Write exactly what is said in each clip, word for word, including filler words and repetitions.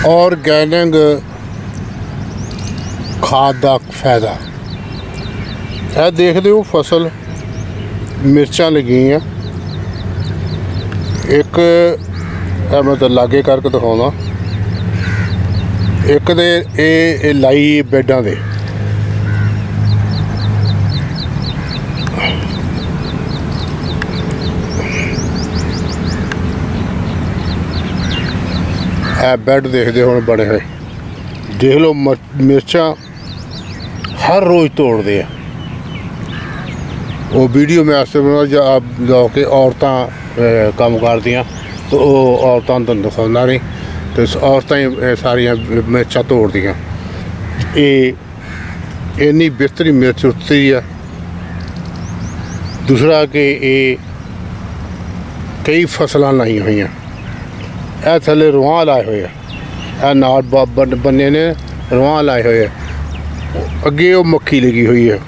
Organic खाद का फायदा है। देखते हो फसल मिर्चां लगी हैं, एक मैं तो लागे करके दिखाऊंगा, एक दे ए लाई बेडां दे ए बैड देखते हो बने हुए। देख लो मिर्चां हर रोज़ तोड़ते हैं। वो वीडियो में आस्ते बना आप जाओ के औरतें काम करदियाँ तो औरतों तो दिखाना नहीं, तो औरतें सारिया मिर्चां तोड़दियाँ। ये इन्नी बेहतरीन मिर्च उतरी है। दूसरा कि ये कई फसलां लाई हुई हैं, ए थले रुआं लाए हुए है, नाल बन्ने ने रुआं लाए हुए है, अगे वो मक्खी लगी हुई है।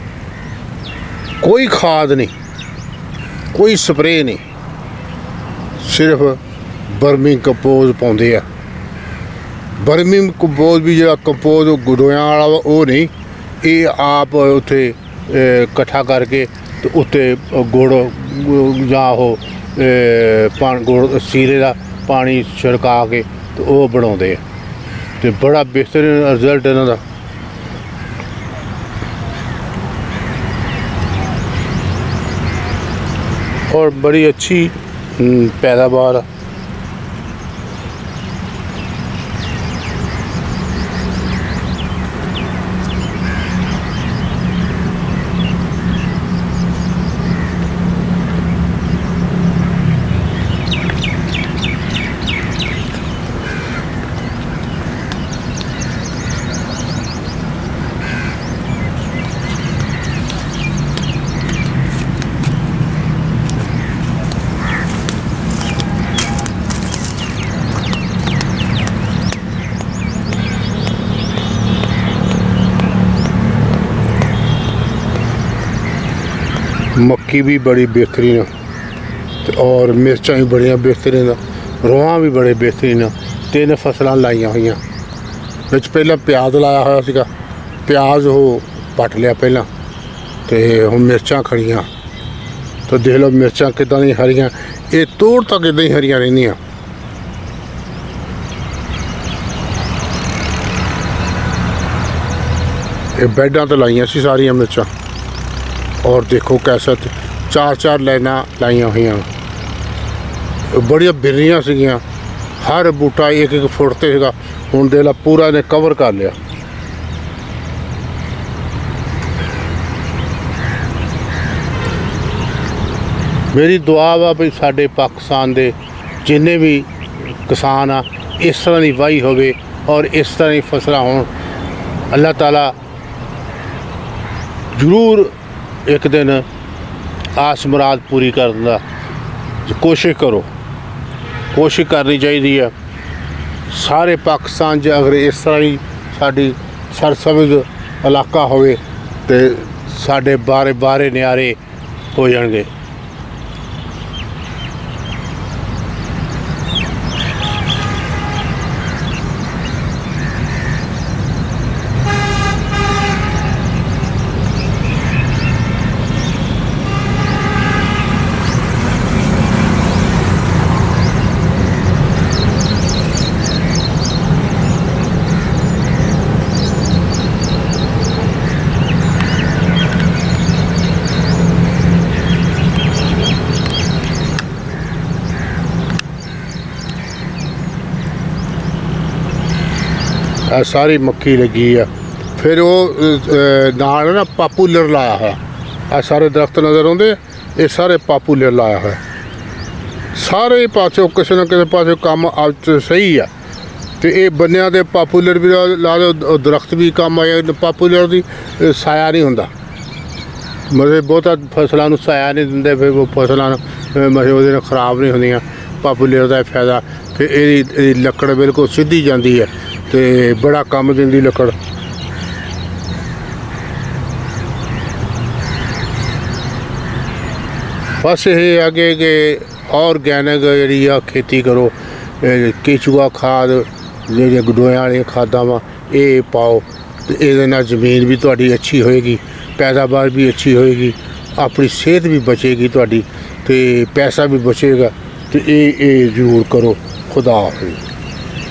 कोई खाद नहीं, कोई स्प्रे नहीं, सिर्फ बर्मी कंपोज पाउंदे आ। बर्मी कंपोज भी जो कंपोज गुडोयां वाला वो नहीं, ये आप उत्थे इकट्ठा करके तो उत्ते गुड़ जां हो पान गुड़ सीरे का पानी छिड़का के तो वो बनाते तो बड़ा बेहतरीन रिजल्ट इन्हां दा। और बड़ी अच्छी पैदावार। मक्की भी बड़ी बेहतरीन है और मिर्चां भी बड़िया बेहतरीन, रुआं भी बड़े बेहतरीन। तीन फसलां लाइया हुई, विच पहला प्याज लाया हुआ सीगा, प्याज वो पट लिया पहला, तो हुण मिर्चां खड़ियां। तो देख लो मिर्चां किदां दी हरियां, ये तोड़ तक इदां ही हरियां रहिंदियां। ये बैडां ते लाइयां सी सारियां मिर्चां, और देखो कैसा चार चार लाइना लाइया हुई, बड़िया बिरनियां सीगियां। हर बूटा एक एक फुट ते सीगा, हुण देख ला पूरा ने कवर कर लिया। मेरी दुआ वा भी साडे पाकिस्तान दे जिन्ने भी किसान आ इस तरह की वाही होवे और इस तरह की फसलां होण। अल्लाह ताला जरूर एक दिन आस मुराद पूरी करना। कोशिश करो, कोशिश करनी चाहिए है। सारे पाकिस्तान च अगर इस तरह ही साड़ी सरसब्ज़ इलाका होवे तो साडे बारे बारे न्यारे हो जाएंगे। सारी मक्खी लगी है। फिर वो नाल ना पापूलर लाया है, आ सारे दरख्त नज़र आते, ये सारे पापूलर लाया है। सारे पासों किसी न किसी पासों काम आज सही है। तो ये बनिया दे पापूलर भी ला दो, दरख्त भी काम आए। पापूलर की साया नहीं होंदा, मतलब बहुता फसलों को साया नहीं देंगे, फिर वो फसलों मतलब वो खराब नहीं होंदियां। पापूलर का फायदा फिर ये लकड़ बिल्कुल सीधी जाती है, तो बड़ा कम देंदी लकड़। बस ये आगे कि ऑर्गेनिक जी खेती करो, केचुआ खाद ਜਿਹੜੀਆਂ ਗੰਡੋਇਆਂ ਵਾਲੀਆਂ ਖਾਦਾਂ ਵਾ ਇਹ ਪਾਓ ਤੇ ਇਹਦੇ ਨਾਲ ਜ਼ਮੀਨ ਵੀ ਤੁਹਾਡੀ ਅੱਛੀ ਹੋਏਗੀ, ਪੈਦਾਵਾਰ ਵੀ ਅੱਛੀ ਹੋਏਗੀ, ਆਪਣੀ ਸਿਹਤ ਵੀ ਬਚੇਗੀ ਤੁਹਾਡੀ ਤੇ ਪੈਸਾ ਵੀ ਬਚੇਗਾ। ਤੇ ਇਹ ਇਹ ਜ਼ਰੂਰ ਕਰੋ। ਖੁਦਾ ਹਾਫਿਜ਼।